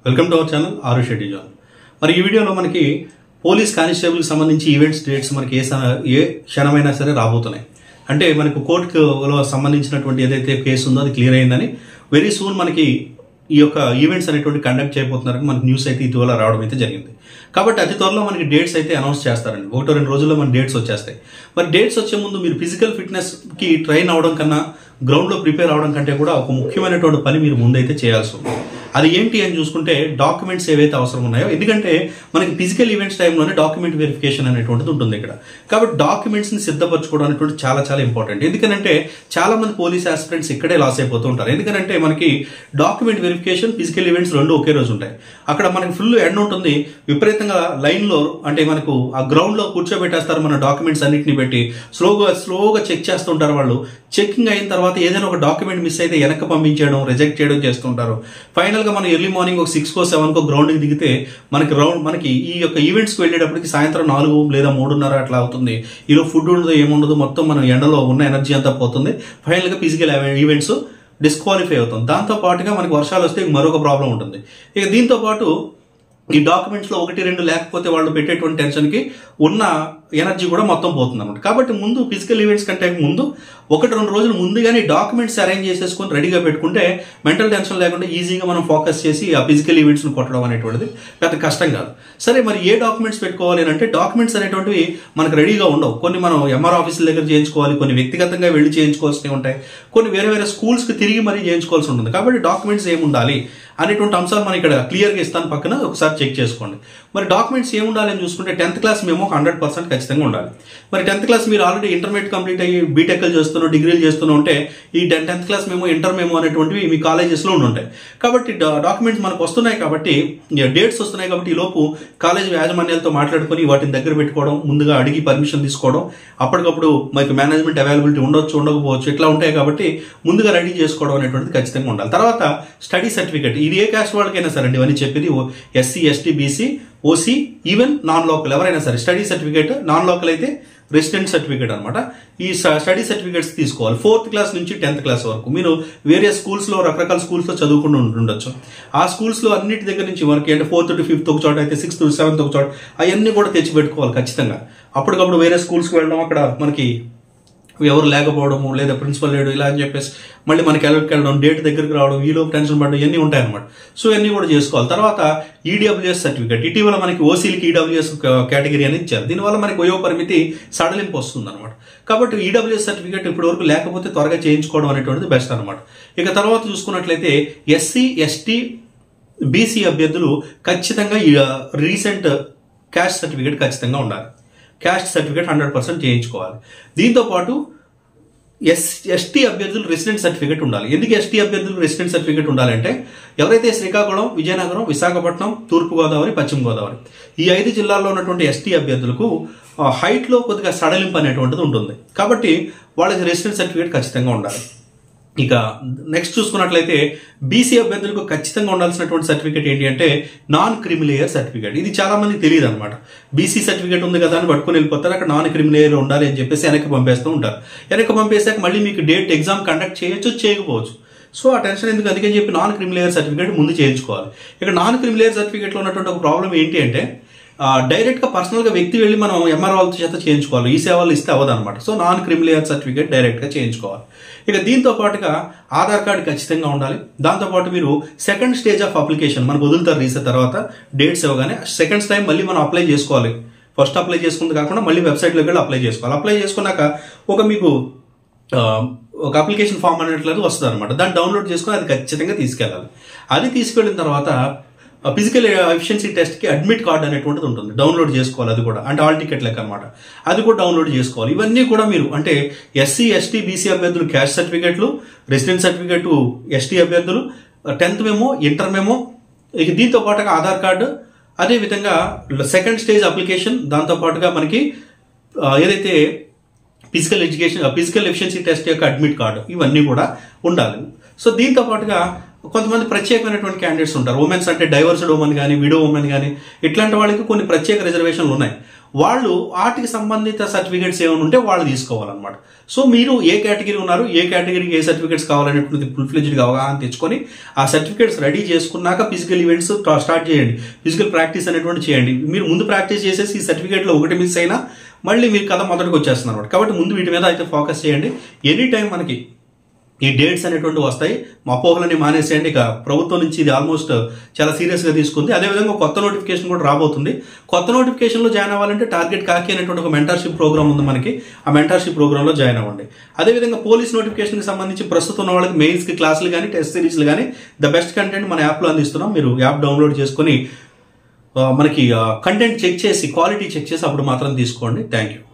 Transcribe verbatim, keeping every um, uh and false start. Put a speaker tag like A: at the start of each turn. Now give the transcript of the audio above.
A: Welcome to our channel ఆరు షెడ్డి John. మరి ఈ వీడియోలో మనకి పోలీస్ కానిస్టేబుల్కి సంబంధించి ఈవెంట్స్ డేట్స్ మనకి ఏ ఏ క్షణమైనా సరే రాబోతున్నాయి. అంటే మనకు కోర్టులో సంబంధించినటువంటి ఏదైతే కేసు ఉందో అది క్లియర్ అయిందని వెరీ సూన్ మనకి ఈ యొక్క ఈవెంట్స్ అనేటువంటి కండక్ట్ చేయబోతున్నారని మనకి న్యూస్ అయితే ఇటీవల రావడం అయితే జరిగింది. కాబట్టి అతి త్వరలో మనకి డేట్స్ అయితే అనౌన్స్ చేస్తారండి. ఒకటో రెండు రోజుల్లో మన డేట్స్ వచ్చేస్తాయి. మరి డేట్స్ వచ్చే ముందు మీరు ఫిజికల్ ఫిట్నెస్కి ట్రైన్ అవడం కన్నా గ్రౌండ్లో ప్రిపేర్ అవడం కంటే కూడా ఒక ముఖ్యమైనటువంటి పని మీరు ముందైతే చేయాల్సి ఉంది. అది ఏంటి అని చూసుకుంటే డాక్యుమెంట్స్ ఏవైతే అవసరం ఉన్నాయో, ఎందుకంటే మనకి ఫిజికల్ ఈవెంట్స్ టైంలోనే డాక్యుమెంట్ వెరిఫికేషన్ అనేటువంటిది ఉంటుంది ఇక్కడ. కాబట్టి డాక్యుమెంట్స్ని సిద్ధపరచుకోవడం అనేటువంటి చాలా చాలా ఇంపార్టెంట్. ఎందుకంటే చాలా మంది పోలీస్ ఆస్పిరెంట్స్ ఇక్కడే లాస్ అయిపోతూ ఉంటారు. ఎందుకంటే మనకి డాక్యుమెంట్ వెరిఫికేషన్, ఫిజికల్ ఈవెంట్స్ రెండు ఒకే రోజు ఉంటాయి. అక్కడ మనకి ఫుల్ ఎండ ఉంటుంది, విపరీతంగా లైన్లో అంటే మనకు ఆ గ్రౌండ్లో కూర్చోబెట్టేస్తారు మన డాక్యుమెంట్స్ అన్నింటినీ పెట్టి స్లోగా స్లోగా చెక్ చేస్తుంటారు వాళ్ళు. చెకింగ్ అయిన తర్వాత ఏదైనా ఒక డాక్యుమెంట్ మిస్ అయితే వెనక్కి పంపించడం, రిజెక్ట్ చేయడం చేస్తుంటారు. ఫైనల్ గా మనం ఎర్లీ మార్నింగ్ ఒక సిక్స్ కో సెవెన్ కో గ్రౌండ్కి దిగితే మనకి రౌండ్ మనకి ఈ యొక్క ఈవెంట్స్కి వెళ్ళేటప్పటికి సాయంత్రం నాలుగు లేదా మూడున్నర అట్లా అవుతుంది. ఈలో ఫుడ్ ఉండదు, ఏముండదు, మొత్తం మనం ఎండలో ఉన్న ఎనర్జీ అంతా పోతుంది. ఫైనల్ గా ఫిజికల్ ఈవెంట్స్ డిస్క్వాలిఫై అవుతుంది. దాంతో పాటుగా మనకి వర్షాలు వస్తే మరొక ప్రాబ్లం ఉంటుంది. ఇక దీంతో పాటు ఈ డాక్యుమెంట్స్ లో ఒకటి రెండు లేకపోతే వాళ్ళు పెట్టేటువంటి టెన్షన్ కి ఉన్న ఎనర్జీ కూడా మొత్తం పోతుంది అనమాట. కాబట్టి ముందు ఫిజికల్ ఈవెంట్స్ కంటే ముందు ఒకటి రెండు రోజులు ముందుగానే డాక్యుమెంట్స్ అరేంజ్ చేసేసుకొని రెడీగా పెట్టుకుంటే మెంటల్ టెన్షన్ లేకుండా ఈజీగా మనం ఫోకస్ చేసి ఆ ఫిజికల్ ఈవెంట్స్ ని కొట్టడం అనేటువంటిది పెద్ద కష్టం కాదు. సరే, మరి ఏ డాక్యుమెంట్స్ పెట్టుకోవాలి అంటే డాక్యుమెంట్స్ అనేటువంటివి మనకు రెడీగా ఉండవు. కొన్ని మనం ఎంఆర్ ఆఫీసుల దగ్గర చేయించుకోవాలి, కొన్ని వ్యక్తిగతంగా వెళ్ళి చేయించుకోవాల్సినవి ఉంటాయి, కొన్ని వేరే వేరే స్కూల్స్ కి తిరిగి మరీ చేయించుకోవాల్సి ఉంటుంది. కాబట్టి డాక్యుమెంట్స్ ఏమి ఉండాలి అనేటువంటి అంశాలు మనం ఇక్కడ క్లియర్గా ఇస్తాను, పక్కన ఒకసారి చెక్ చేసుకోండి. మరి డాక్యుమెంట్స్ ఏమి ఉండాలి అని చూసుకుంటే టెన్త్ క్లాస్ మేము హండ్రెడ్ పర్సెంట్ ఖచ్చితంగా ఉండాలి. మరి టెన్త్ క్లాస్ మీరు ఆల్రెడీ ఇంటర్మీడియట్ కంప్లీట్ అయ్యి బీటెక్లు చేస్తున్నా, డిగ్రీలు చేస్తూనే ఉంటే ఈ టెన్త్ క్లాస్ మేము ఇంటర్ మేము అనేటువంటివి మీ కాలేజెస్లో ఉండి ఉంటాయి. కాబట్టి డాక్యుమెంట్స్ మనకు వస్తున్నాయి కాబట్టి, డేట్స్ వస్తున్నాయి కాబట్టి ఈ లోపు కాలేజ్ యాజమాన్యాలతో మాట్లాడుకొని వాటిని దగ్గర పెట్టుకోవడం, ముందుగా అడిగి పర్మిషన్ తీసుకోవడం, అప్పటికప్పుడు మనకి మేనేజ్మెంట్ అవైలబిలిటీ ఉండొచ్చు ఉండకపోవచ్చు, ఇట్లా ఉంటాయి. కాబట్టి ముందుగా రెడీ చేసుకోవడం అనేటువంటిది ఖచ్చితంగా ఉండాలి. తర్వాత స్టడీ సర్టిఫికేట్, ఇది ఏ క్యాస్ట్ వాళ్ళకైనా సరే అండి, ఇవన్నీ చెప్పేది SC, ST, BC, OC, even non local ఎవరైనా సరే స్టడీ సర్టిఫికేట్, నాన్ లోకల్ అయితే రెసిడెంట్ సర్టిఫికేట్ అనమాట. ఈ స్టడీ సర్టిఫికేట్స్ తీసుకోవాలి. ఫోర్త్ క్లాస్ నుంచి టెన్త్ క్లాస్ వరకు మీరు వేరే స్కూల్స్ లో రకరకాల స్కూల్స్ లో చదువుకుంటూ ఉండొచ్చు. ఆ స్కూల్స్ లో అన్నిటి దగ్గర నుంచి వరకు అంటే ఫోర్త్ టు ఫిఫ్త్ ఒక చోట అయితే సిక్స్త్ టు సెవెంత్ ఒక చోట అవన్నీ కూడా తెచ్చి పెట్టుకోవాలి ఖచ్చితంగా. అప్పటికప్పుడు వేరే స్కూల్స్కి వెళ్ళడం, అక్కడ మనకి ఎవరు లేకపోవడము లేదా ప్రిన్సిపల్ లేడు ఇలా అని చెప్పేసి మళ్ళీ మనకి ఎలర్ట్కి వెళ్ళడం, డేట్ దగ్గరికి రావడం, ఈలోపు టెన్షన్ పడడం, ఇవన్నీ ఉంటాయి అనమాట. సో ఇవన్నీ కూడా చేసుకోవాలి. తర్వాత ఈడబ్ల్యూఎస్ సర్టిఫికేట్, ఇటీవల మనకి ఓసీలకి ఈడబ్ల్యూఎస్ కేటగిరీ అని ఇచ్చారు. దీనివల్ల మనకి వయో పరిమితి సడలింపు వస్తుంది అనమాట. కాబట్టి ఈడబ్ల్యూఎస్ సర్టిఫికేట్ ఇప్పటి వరకు లేకపోతే త్వరగా చేయించుకోవడం అనేటువంటిది బెస్ట్ అనమాట. ఇక తర్వాత చూసుకున్నట్లయితే ఎస్సీ, ఎస్టీ, బీసీ అభ్యర్థులు ఖచ్చితంగా రీసెంట్ క్యాస్ట్ సర్టిఫికేట్ ఖచ్చితంగా ఉండాలి. క్యాస్ట్ సర్టిఫికేట్ హండ్రెడ్ పర్సెంట్ చేయించుకోవాలి. దీంతో పాటు ఎస్ ఎస్టీ అభ్యర్థులు రెసిడెంట్ సర్టిఫికేట్ ఉండాలి. ఎందుకు ఎస్టీ అభ్యర్థులు రెసిడెంట్ సర్టిఫికేట్ ఉండాలంటే ఎవరైతే శ్రీకాకుళం, విజయనగరం, విశాఖపట్నం, తూర్పుగోదావరి, పశ్చిమ గోదావరి ఈ ఐదు జిల్లాల్లో ఉన్నటువంటి ఎస్టీ అభ్యర్థులకు హైట్ లో కొద్దిగా సడలింపు అనేటువంటిది ఉంటుంది. కాబట్టి వాళ్ళకి రెసిడెంట్ సర్టిఫికేట్ ఖచ్చితంగా ఉండాలి. ఇక నెక్స్ట్ చూసుకున్నట్లయితే బీసీ అభ్యర్థులకు ఖచ్చితంగా ఉండాల్సినటువంటి సర్టిఫికేట్ ఏంటి అంటే నాన్ క్రిమిలేయర్ సర్టిఫికేట్. ఇది చాలా మందికి తెలియదు అనమాట. బీసీ సర్టిఫికేట్ ఉంది కదా అని పట్టుకుని వెళ్ళిపోతారు, అక్కడ నాన్ క్రిమిలేయర్ ఉండాలి అని చెప్పేసి వెనక్కి పంపేస్తూ ఉంటారు. వెనక్కి పంపేసాక మళ్ళీ మీకు డేట్ ఎగ్జామ్ కండక్ట్ చేయొచ్చు, చేయకపోవచ్చు. సో ఆ టెన్షన్ ఎందుకు, అందుకని చెప్పి నాన్ క్రిమిలేయర్ సర్టిఫికేట్ ముందు చేయించుకోవాలి. ఇక నాన్ క్రిమిలేయర్ సర్టిఫికేట్లో ఉన్నటువంటి ఒక ప్రాబ్లం ఏంటి అంటే డైరెక్ట్ గా పర్సనల్ గా వ్యక్తి వెళ్ళి మనం ఎంఆర్ వాళ్ళ చేత చేయించుకోవాలి. ఈ సేవలు ఇస్తే అవ్వదు అనమాట. So non creamy layer certificate direct గా చేయించుకోవాలి. ఇక దీంతో పాటుగా ఆధార్ కార్డు ఖచ్చితంగా ఉండాలి. దాంతోపాటు మీరు సెకండ్ స్టేజ్ ఆఫ్ అప్లికేషన్ మనకు వదులుతారు రీసెట్ తర్వాత డేట్స్ ఇవ్వగానే సెకండ్ టైం మళ్ళీ మనం అప్లై చేసుకోవాలి. ఫస్ట్ అప్లై చేసుకుంది కాకుండా మళ్ళీ వెబ్సైట్లోకి వెళ్ళి అప్లై చేసుకోవాలి. అప్లై చేసుకున్నాక ఒక మీకు ఒక అప్లికేషన్ ఫామ్ అనేట్లేదు వస్తుంది అనమాట. దాన్ని డౌన్లోడ్ చేసుకుని అది ఖచ్చితంగా తీసుకెళ్ళాలి. అది తీసుకెళ్ళిన తర్వాత ఫిజికల్ ఎఫిషియన్సీ టెస్ట్ కి అడ్మిట్ కార్డ్ అనేటువంటిది ఉంటుంది, డౌన్లోడ్ చేసుకోవాలి. అది కూడా అంటే ఆల్ టికెట్ లెక్క అనమాట. అది కూడా డౌన్లోడ్ చేసుకోవాలి. ఇవన్నీ కూడా మీరు అంటే ఎస్సీ, ఎస్టీ, బీసీ అభ్యర్థులు క్యాస్ట్ సర్టిఫికేట్లు, రెసిడెంట్ సర్టిఫికేట్ ఎస్టీ అభ్యర్థులు, టెన్త్ మెమో, ఇంటర్ మెమో, ఇక దీంతో పాటుగా ఆధార్ కార్డు, అదేవిధంగా సెకండ్ స్టేజ్ అప్లికేషన్, దాంతో పాటుగా మనకి ఏదైతే physical education physical efficiency test యొక్క అడ్మిట్ కార్డు, ఇవన్నీ కూడా ఉండాలి. సో దీంతో పాటుగా కొంతమంది ప్రత్యేకమైనటువంటి క్యాండిడేట్స్ ఉంటారు. ఉమెన్స్ అంటే డైవర్స్డ్ ఉమెన్ కానీ, విడో ఉమెన్ కానీ, ఇట్లాంటి వాళ్ళకి కొన్ని ప్రత్యేక రిజర్వేషన్లు ఉన్నాయి. వాళ్ళు వాటికి సంబంధిత సర్టిఫికేట్స్ ఏమైనా ఉంటే వాళ్ళు తీసుకోవాలన్నమాట. సో మీరు ఏ కేటగిరీ ఉన్నారు, ఏ కేటగిరీకి ఏ సర్టిఫికేట్స్ కావాలనేటువంటి ఫుల్ ఫ్లెడ్జ్డ్గా అవగాహన తెచ్చుకొని ఆ సర్టిఫికేట్స్ రెడీ చేసుకున్నాక ఫిజికల్ ఈవెంట్స్ స్టార్ట్ చేయండి. ఫిజికల్ ప్రాక్టీస్ అనేటువంటి చేయండి. మీరు ముందు ప్రాక్టీస్ చేసేసి ఈ సర్టిఫికేట్లో ఒకటి మిస్ అయినా మళ్ళీ మీరు కథ మొదటికి వచ్చేస్తున్నారు అనమాట. కాబట్టి ముందు వీటి మీద అయితే ఫోకస్ చేయండి. ఎనీ టైం మనకి ఈ డేట్స్ అనేటువంటి వస్తాయి. మా అపోహలని మానేసేయండి. ఇక ప్రభుత్వం నుంచి ఇది ఆల్మోస్ట్ చాలా సీరియస్గా తీసుకుంది. అదేవిధంగా కొత్త నోటిఫికేషన్ కూడా రాబోతుంది. కొత్త నోటిఫికేషన్లో జాయిన్ అవ్వాలంటే టార్గెట్ కాకి అనేటువంటి ఒక మెంటర్షిప్ ప్రోగ్రామ్ ఉంది మనకి. ఆ మెంటర్షిప్ ప్రోగ్రాంలో జాయిన్ అవ్వండి. అదేవిధంగా పోలీస్ నోటిఫికేషన్కి సంబంధించి ప్రస్తుతం ఉన్న వాళ్ళకి మెయిన్స్కి క్లాసులు కానీ, టెస్ట్ సిరీస్లు కానీ ద బెస్ట్ కంటెంట్ మన యాప్లో అందిస్తున్నాం. మీరు యాప్ డౌన్లోడ్ చేసుకొని మనకి కంటెంట్ చెక్ చేసి, క్వాలిటీ చెక్ చేసి అప్పుడు మాత్రం తీసుకోండి. Thank you.